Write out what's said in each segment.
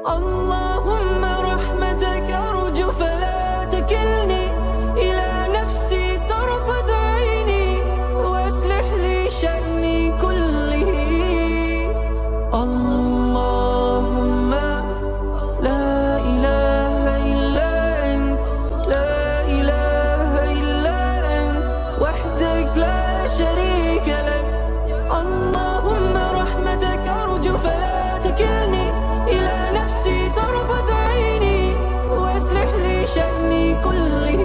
اللهم رحمتك أرجو فلا تكلني إلى نفسي طرفة عيني، وأصلح لي شأني كله. اللهم لا إله إلا أنت، لا إله إلا أنت وحدك لا شريك لك. اللهم رحمتك أرجو فلا تكلني إلى نفسي طرفة عيني، وأصلح لي شأني كله.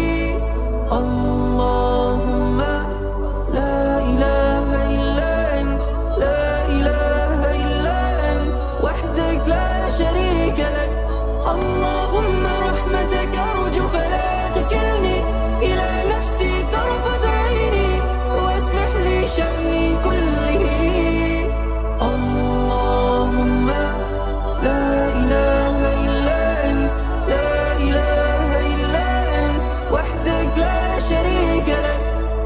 اللهم لا إله إلا أنت، لا إله إلا أنت وحدك لا شريك لك. اللهم رحمتك أرجو فلا تكلني إلى نفسي طرفة عيني، وأصلح لي شأني كله. اللهم لا إله إلا أنت، لا إله إلا أنت وحدك لا شريك لك.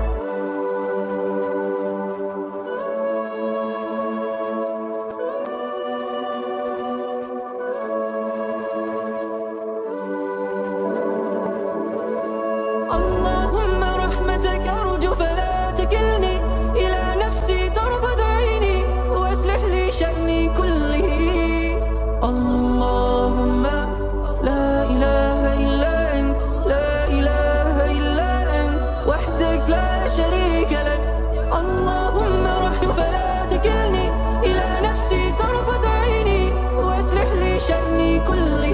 اللهم رحمتك أرجو فلا تكلني إلى نفسي طرفة عيني، وأصلح لي شأني كله. اللهم لا إله إلا أنت، لا إله إلا أنت وحدك لا شريك لك. اللهم رحمتك فلا تكلني إلى نفسي طرفة عيني، وأصلح لي شأني كله.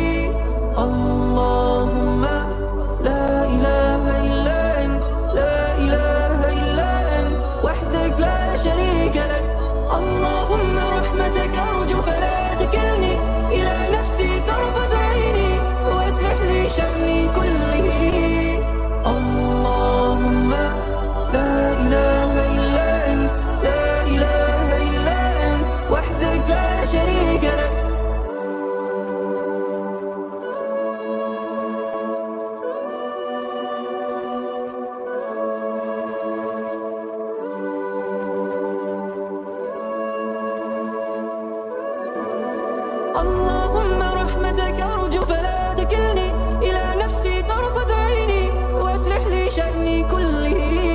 اللهم لا إله إلا أنت، لا إله إلا أنت وحدك لا شريك لك. اللهم رحمتك أرجو فلا تكلني إلى نفسي طرفة عيني، وأصلح لي شأني كله. اللهم لا إله إلا أنت، لا إله إلا أنت وحدك لا شريك لك. اللهم رحمتك أرجو فلا تكلني إلى نفسي طرفة عيني، وأصلح لي شأني كله.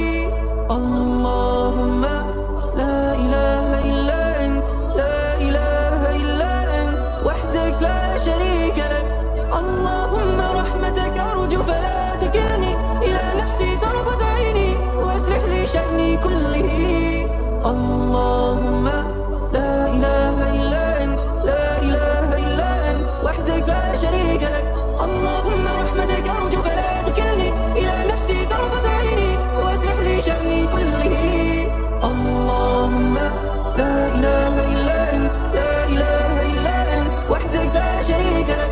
اللهم لا إله إلا أنت، لا إله إلا أنت وحدك لا شريك لك. اللهم رحمتك أرجو فلا تكلني إلى نفسي طرفة عيني، وأصلح لي شأني كله. اللهم لا إله إلا أنت، لا إله إلا أنت وحدك لا شريك لك. اللهم رحمتك أرجو فلا تكلني إلى نفسي طرفة عيني، وأصلح لي شأني كله. اللهم لا إله إلا أنت، لا إله إلا أنت وحدك لا شريك لك.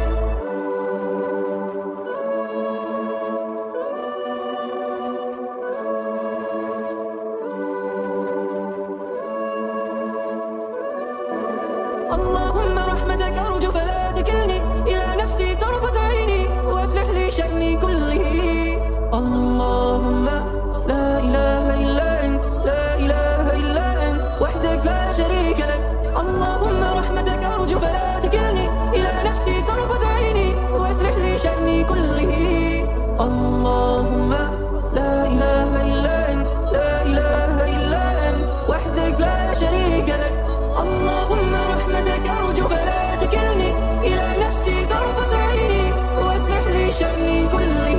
اللهم رحمتك أرجو فلا تكلني إلى نفسي طرفة عيني، وأصلح لي شأني كله. اللهم لا إله إلا أنت، لا إله إلا أنت وحدك لا شريك لك. اللهم رحمتك أرجو فلا تكلني إلى نفسي طرفة عيني، وأصلح لي شأني كله. اللهم لا إله إلا أنت، لا إله إلا أنت وحدك لا شريك لك. اللهم رحمتك أرجو فلا تكلني إلى نفسي طرفة عيني، وأصلح لي شأني كله.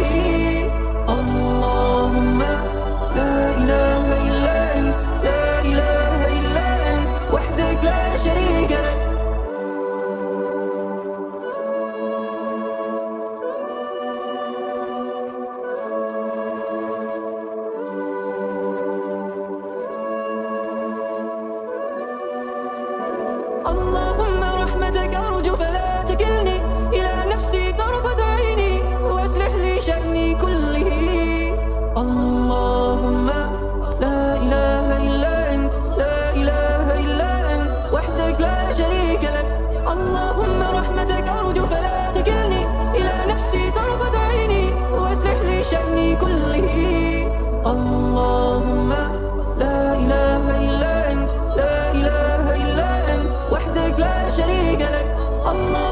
اللهم لا إله إلا أنت، لا إله إلا أنت وحدك لا شريك لك. الله